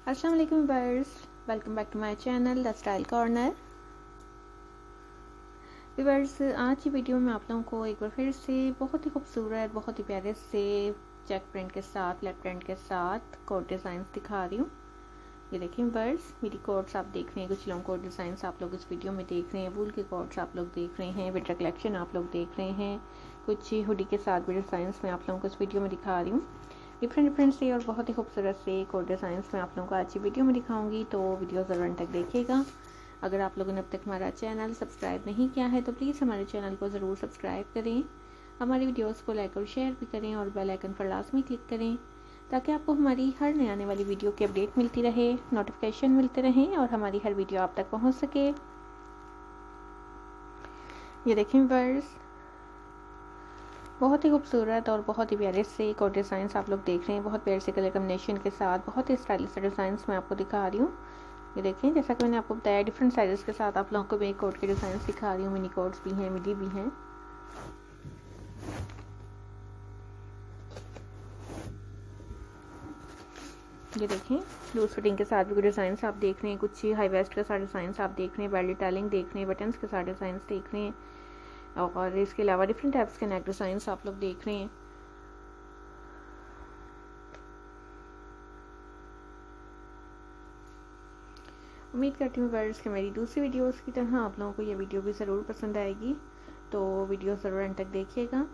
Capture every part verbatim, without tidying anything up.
अस्सलाम वालेकुम viewers, welcome back to my channel the style corner. Viewers, आज की वीडियो में आप लोगों को एक बार फिर से बहुत ही खूबसूरत, बहुत ही प्यारे से चेक प्रिंट के साथ, लेफ्ट प्रिंट के साथ कोट डिज़ाइन दिखा रही हूँ। ये देखिए व्यूअर्स, मेरी कोट्स आप देख रहे हैं, कुछ लॉन्ग कोट डिज़ाइन आप लोग इस वीडियो में देख रहे हैं, वूल के कोट्स आप लोग देख रहे हैं, विंटर कलेक्शन आप लोग देख रहे हैं, कुछ हुडी के साथ भी डिज़ाइन में आप लोगों को इस वीडियो में दिखा रही हूँ। डिफरेंट डिफरेंट से और बहुत ही खूबसूरत से कोट डिज़ाइंस में आप लोगों को आज की वीडियो में दिखाऊंगी, तो वीडियो ज़रूर अंत तक देखिएगा। अगर आप लोगों ने अब तक हमारा चैनल सब्सक्राइब नहीं किया है तो प्लीज़ हमारे चैनल को ज़रूर सब्सक्राइब करें, हमारी वीडियोस को लाइक और शेयर भी करें और बेल आइकन पर लाजमी क्लिक करें ताकि आपको हमारी हर नई आने वाली वीडियो की अपडेट मिलती रहे, नोटिफिकेशन मिलते रहें और हमारी हर वीडियो आप तक पहुँच सके। ये देखें व्यूअर्स, बहुत ही खूबसूरत और बहुत ही प्यारे से कोट डिज़ाइंस आप लोग देख रहे हैं, बहुत प्यारे से कलर कम्बिनेशन के साथ बहुत ही स्टाइलिश डिज़ाइंस मैं आपको दिखा रही हूँ। ये देखें, जैसा कि मैंने आपको बताया, डिफरेंट साइजेस के साथ आप लोगों को मैं एक कोट के डिज़ाइंस दिखा रही हूँ। मिनी कोट्स भी हैं, मिडी भी हैं। ये देखें, लूज फिटिंग के साथ भी कुछ डिज़ाइंस आप देख रहे हैं, कुछ हाई वेस्ट के साथ डिज़ाइंस आप देख रहे हैं, बेल्ट डिटेलिंग देख रहे हैं, बटन्स के साथ डिज़ाइंस देख रहे हैं और इसके अलावा डिफरेंट टाइप्स के नेक डिज़ाइंस आप लोग देख रहे हैं। उम्मीद करती हूँ व्यूअर्स कि मेरी दूसरी वीडियोस की तरह आप लोगों को ये वीडियो भी ज़रूर पसंद आएगी, तो वीडियो ज़रूर अंत तक देखिएगा।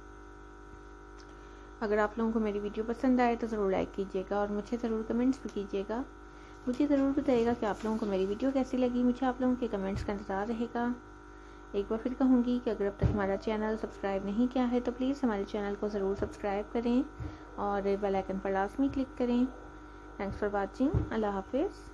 अगर आप लोगों को मेरी वीडियो पसंद आए तो ज़रूर लाइक कीजिएगा और मुझे ज़रूर कमेंट्स भी कीजिएगा। मुझे ज़रूर बताइएगा कि आप लोगों को मेरी वीडियो कैसी लगी। मुझे आप लोगों के कमेंट्स का इंतज़ार रहेगा। एक बार फिर कहूँगी कि अगर अब तक हमारा चैनल सब्सक्राइब नहीं किया है तो प्लीज़ हमारे चैनल को ज़रूर सब्सक्राइब करें और बेल आइकन पर लाजमी क्लिक करें। Thanks for watching. अल्लाह हाफिज़।